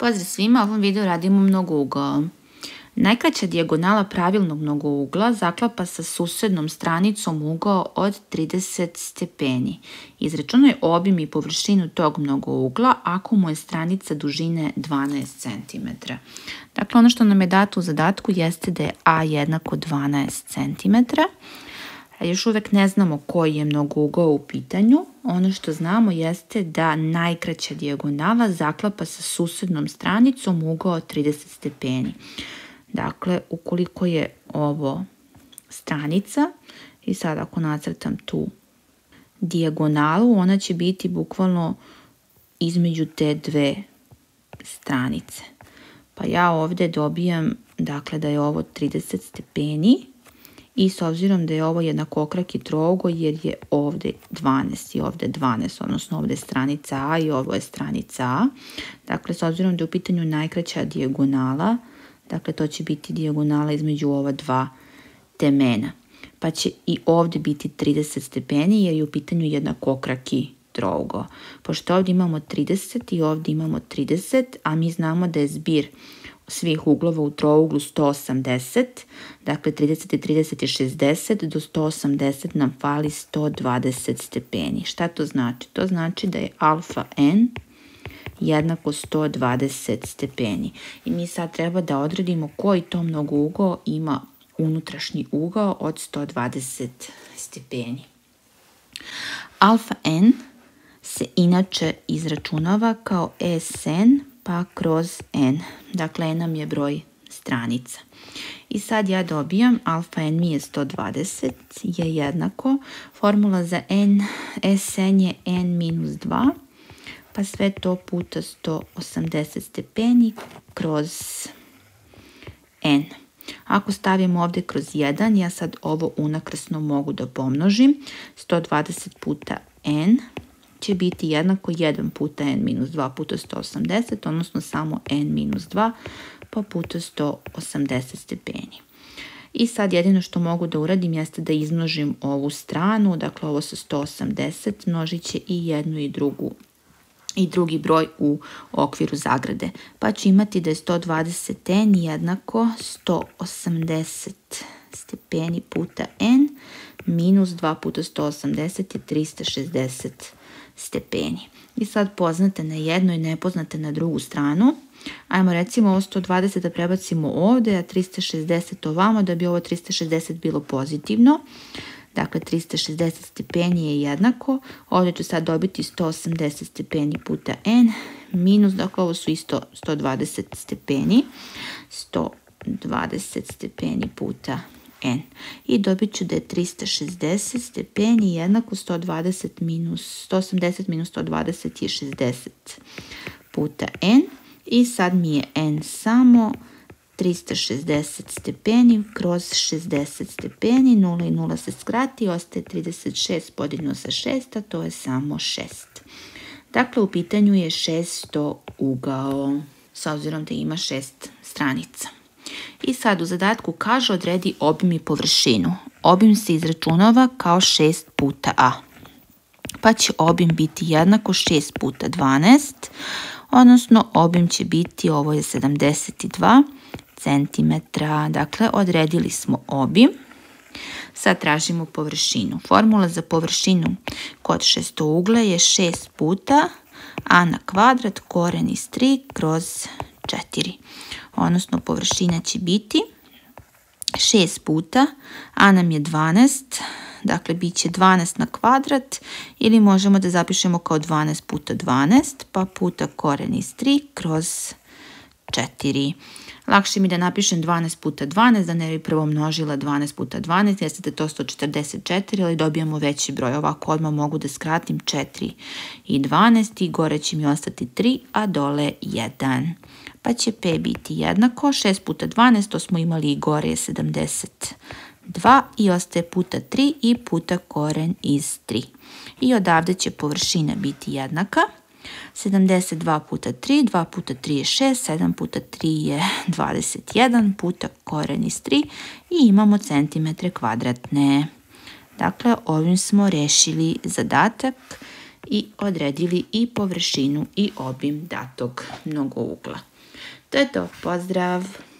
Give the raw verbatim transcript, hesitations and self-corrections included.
Pozdrav svima, u ovom videu radimo mnogougao. Najkraća dijagonala pravilnog mnogougla zaklapa sa susednom stranicom ugao od trideset stepeni. Izračunaj obim i površinu tog mnogougla ako mu je stranica dužine dvanaest centimetara. Dakle, ono što nam je dato u zadatku jeste da je A jednako dvanaest centimetara. Još uvek ne znamo koji je mnogougao u pitanju. Ono što znamo jeste da najkraća dijagonala zaklapa sa susednom stranicom ugao od trideset stepeni. Dakle, ukoliko je ovo stranica i sad ako nacrtam tu dijagonalu, ona će biti bukvalno između te dve stranice. Pa ja ovde dobijam, dakle, da je ovo trideset stepeni. I s obzirom da je ovo jednakokraki trougao jer je ovde dvanaest i ovde dvanaest, odnosno ovde je stranica A i ovo je stranica A. Dakle, s obzirom da je u pitanju najkraća dijagonala, dakle to će biti dijagonala između ova dva temena. Pa će i ovde biti trideset stepeni jer je u pitanju jednakokraki trougao. Pošto ovde imamo trideset i ovde imamo trideset, a mi znamo da je zbir svih uglova u trouglu sto osamdeset, dakle trideset i trideset je šezdeset, do sto osamdeset nam fali sto dvadeset stepeni. Šta to znači? To znači da je alfa n jednako sto dvadeset stepeni. I mi sad treba da odredimo koji to mnogougao ima unutrašnji ugao od sto dvadeset stepeni. Alfa n se inače izračunava kao Sn pa kroz n. Dakle, n nam je broj stranica. I sad ja dobijam, alfa n mi je sto dvadeset, je jednako. Formula za n, Sn je n minus dva, pa sve to puta sto osamdeset stepeni kroz n. Ako stavim ovde kroz jedan, ja sad ovo unakrsno mogu da pomnožim. sto dvadeset puta n će biti jednako jedan puta n minus dva puta sto osamdeset, odnosno samo n minus dva pa puta sto osamdeset stepeni. I sad jedino što mogu da uradim jeste da izmnožim ovu stranu, dakle ovo sa sto osamdeset množit će i jednu i drugu i drugi broj u okviru zagrade. Pa ću imati da je sto dvadeset n jednako sto osamdeset stepeni puta n minus dva puta sto osamdeset je trista šezdeset stepeni. I sad poznate na jednu i nepoznate na drugu stranu. Ajmo recimo ovo sto dvadeset da prebacimo ovde, a trista šezdeset ovamo da bi ovo trista šezdeset bilo pozitivno. Dakle, trista šezdeset stepeni je jednako. Ovdje ću sad dobiti sto osamdeset stepeni puta n minus, dakle ovo su isto sto dvadeset stepeni. sto dvadeset stepeni puta n. I dobit ću da je trista šezdeset stepeni jednako sto dvadeset minus sto osamdeset minus sto dvadeset je šezdeset puta n. I sad mi je n samo trista šezdeset stepeni kroz šezdeset stepeni, nula i nula se skrati, ostaje trideset šest podijeljeno sa šest, a to je samo šest. Dakle, u pitanju je šesto ugao, s obzirom da ima šest stranica. I sad u zadatku kaže odredi obim i površinu. Obim se izračunava kao šest puta a. Pa će obim biti jednako šest puta dvanaest, odnosno obim će biti, ovo je sedamdeset dva centimetra. Dakle, odredili smo obim. Sad tražimo površinu. Formula za površinu kod šestougle je šest puta a na kvadrat koren iz tri kroz četiri. Odnosno, površina će biti šest puta, a nam je dvanaest, dakle bit će dvanaest na kvadrat ili možemo da zapišemo kao dvanaest puta dvanaest, pa puta koren iz tri kroz četiri. Lakše mi da napišem dvanaest puta dvanaest, da ne bi prvo množila dvanaest puta dvanaest, jeste da je to sto četrdeset četiri, ali dobijamo veći broj. Ovako odmah mogu da skratim četiri i dvanaest i gore će mi ostati tri, a dole jedan. Pa će P biti jednako, šest puta dvanaest, to smo imali i gore je sedamdeset dva i ostaje puta tri i puta koren iz tri. I odavde će površina biti jednaka. sedamdeset dva puta tri, dva puta tri je šest, sedam puta tri je dvadeset jedan, puta koren iz tri i imamo centimetre kvadratne. Dakle, ovim smo rešili zadatak i odredili i površinu i obim datog mnogougla. To je to, pozdrav!